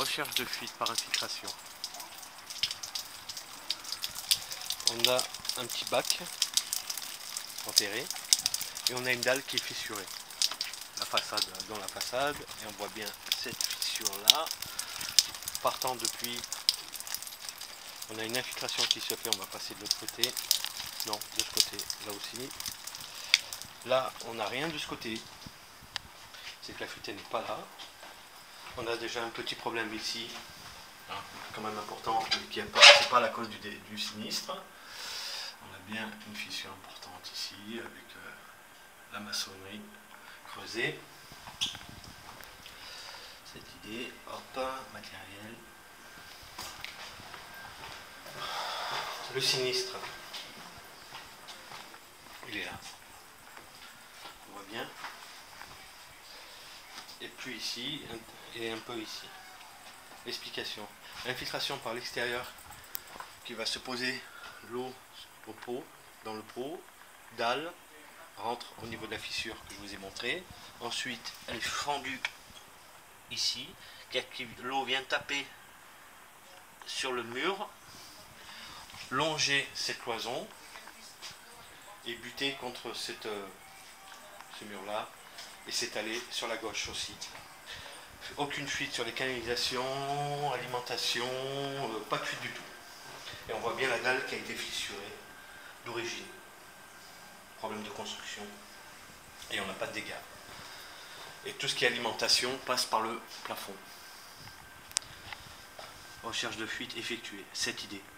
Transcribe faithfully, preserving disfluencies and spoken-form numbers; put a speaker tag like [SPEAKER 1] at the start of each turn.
[SPEAKER 1] Recherche de fuite par infiltration. On a un petit bac enterré et on a une dalle qui est fissurée. La façade, dans la façade, et on voit bien cette fissure là. Partant depuis, on a une infiltration qui se fait, on va passer de l'autre côté. Non, de ce côté, là aussi. Là, on n'a rien de ce côté. C'est que la fuite n'est pas là. On a déjà un petit problème ici, hein, quand même important, qui n'est pas, pas la cause du, du sinistre. On a bien une fissure importante ici avec euh, la maçonnerie creusée. Cette idée, hop, matériel. Le sinistre, il est là. On voit bien. Et puis ici, et un peu ici. Explication. L'infiltration par l'extérieur qui va se poser l'eau au pot, dans le pot, dalle, rentre au niveau de la fissure que je vous ai montré. Ensuite, elle est fendue ici, l'eau vient taper sur le mur, longer cette cloison et buter contre cette, euh, ce mur-là et s'étaler sur la gauche aussi. Aucune fuite sur les canalisations, alimentation, euh, pas de fuite du tout. Et on voit bien la dalle qui a été fissurée d'origine. Problème de construction. Et on n'a pas de dégâts. Et tout ce qui est alimentation passe par le plafond. Recherche de fuite effectuée. Cette idée.